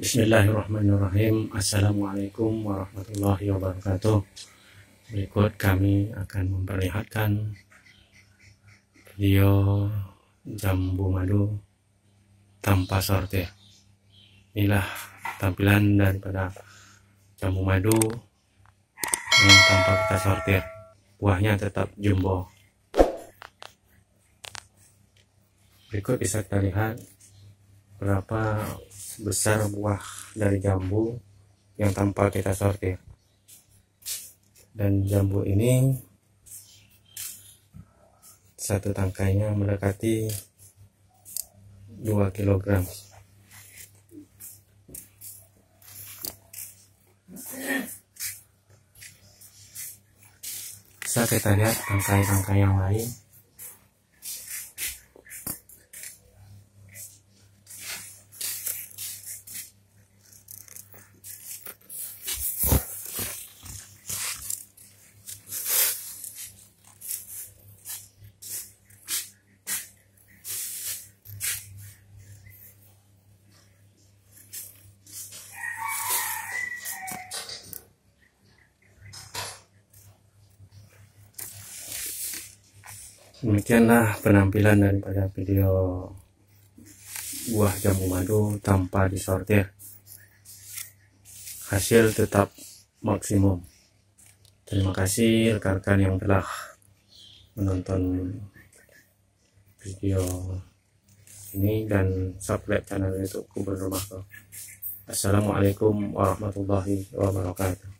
Bismillahirrahmanirrahim. Assalamualaikum warahmatullahi wabarakatuh. Berikut kami akan memperlihatkan video jambu madu tanpa sortir. Inilah tampilan daripada jambu madu yang tanpa kita sortir. Buahnya tetap jumbo. Berikut bisa kita lihat berapa besar buah dari jambu yang tanpa kita sortir. Dan jambu ini satu tangkainya mendekati 2 kg. Bisa kita lihat tangkai-tangkai yang lain. Demikianlah penampilan daripada video buah jambu madu tanpa disortir. Hasil tetap maksimum. Terima kasih rekan-rekan yang telah menonton video ini dan subscribe channel YouTube Gubernur Makro. Assalamualaikum warahmatullahi wabarakatuh.